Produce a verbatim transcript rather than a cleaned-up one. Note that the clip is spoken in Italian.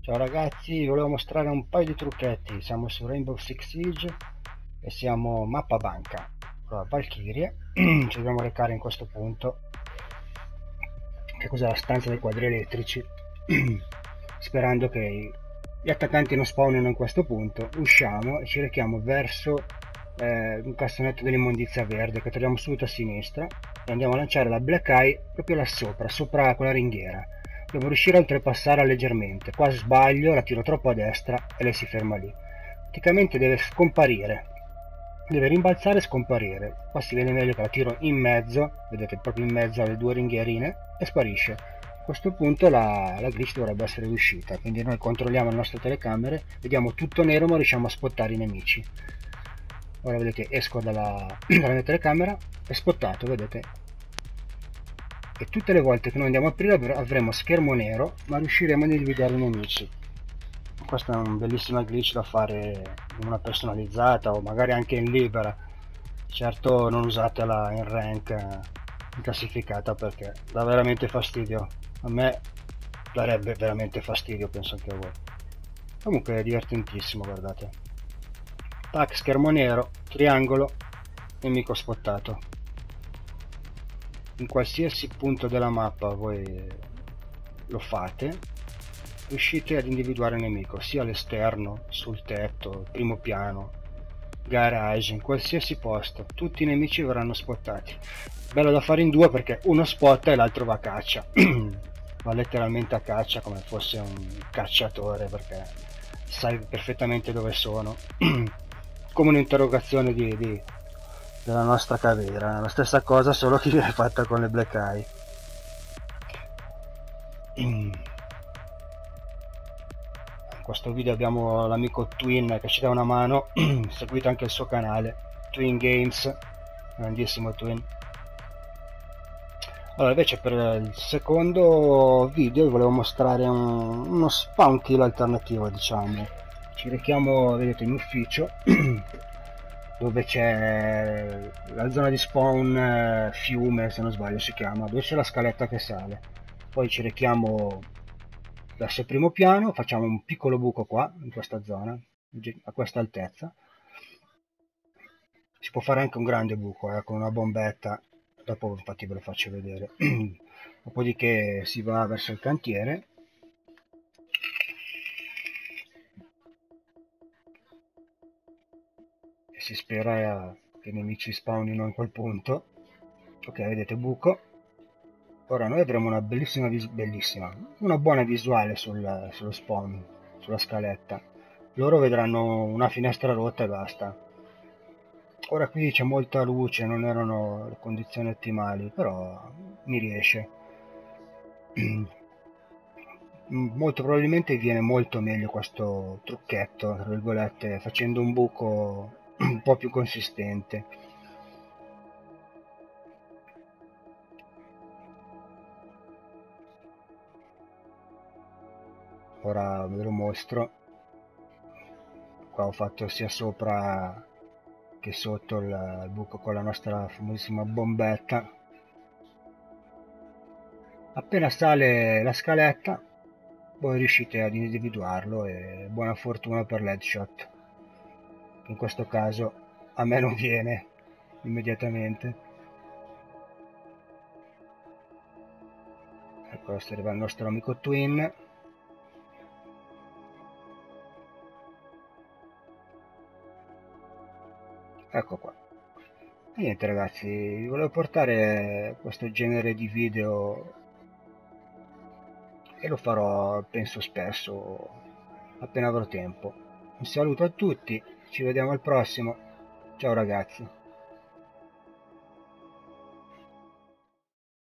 Ciao ragazzi, vi volevo mostrare un paio di trucchetti. Siamo su Rainbow Six Siege e siamo mappa banca. Allora, Valkyrie, ci dobbiamo recare in questo punto, che cos'è la stanza dei quadri elettrici, sperando che gli attaccanti non spawnino in questo punto. Usciamo e ci rechiamo verso eh, un cassonetto dell'immondizia verde che troviamo subito a sinistra e andiamo a lanciare la Black Eye proprio là sopra, sopra quella ringhiera. Devo riuscire a oltrepassarla leggermente. Qua sbaglio, la tiro troppo a destra e lei si ferma lì. Praticamente deve scomparire. Deve rimbalzare e scomparire. Qua si vede meglio che la tiro in mezzo, vedete proprio in mezzo alle due ringhierine, e sparisce. A questo punto la, la glitch dovrebbe essere riuscita, quindi noi controlliamo le nostre telecamere, vediamo tutto nero ma riusciamo a spottare i nemici. Ora vedete, esco dalla, dalla mia telecamera, è spottato, vedete? E tutte le volte che noi andiamo a aprire avremo schermo nero, ma riusciremo ad individuare i nemici. Questa è una bellissima glitch da fare in una personalizzata o magari anche in libera. Certo non usatela in rank, in classificata, perché dà veramente fastidio. A me darebbe veramente fastidio, penso anche a voi. Comunque è divertentissimo, guardate. Tac, schermo nero, triangolo, nemico spottato. In qualsiasi punto della mappa voi lo fate, riuscite ad individuare il nemico, sia all'esterno, sul tetto, primo piano, garage, in qualsiasi posto. Tutti i nemici verranno spottati. Bello da fare in due perché uno spotta e l'altro va a caccia. Va letteralmente a caccia come fosse un cacciatore, perché sai perfettamente dove sono. Come un'interrogazione di, di, della nostra carriera, la stessa cosa solo che viene fatta con le Black Eye. In questo video abbiamo l'amico Twin che ci dà una mano, seguite anche il suo canale, Twin Games, grandissimo Twin. Allora, invece per il secondo video vi volevo mostrare un, uno spawn kill alternativo, diciamo. Ci rechiamo, vedete, in ufficio dove c'è la zona di spawn, eh, fiume se non sbaglio si chiama, dove c'è la scaletta che sale. Poi ci rechiamo verso il primo piano, facciamo un piccolo buco qua in questa zona, a questa altezza. Si può fare anche un grande buco, eh, con una bombetta, dopo infatti ve lo faccio vedere. Dopodiché si va verso il cantiere. E si spera che i nemici spawnino in quel punto. Ok, vedete, buco. Ora noi avremo una bellissima, bellissima una buona visuale sul, sullo spawn, sulla scaletta. Loro vedranno una finestra rotta e basta. Ora qui c'è molta luce, non erano le condizioni ottimali, però mi riesce. Molto probabilmente viene molto meglio questo trucchetto, tra virgolette, facendo un buco un po' più consistente. Ora ve lo mostro. Qua ho fatto sia sopra che sotto il, il buco con la nostra famosissima bombetta. Appena sale la scaletta voi riuscite ad individuarlo e buona fortuna per l'headshot, che in questo caso a me non viene immediatamente. Ecco, adesso arriva il nostro amico Twin. Ecco qua. E niente ragazzi, vi volevo portare questo genere di video e lo farò penso spesso appena avrò tempo. Un saluto a tutti, ci vediamo al prossimo. Ciao ragazzi.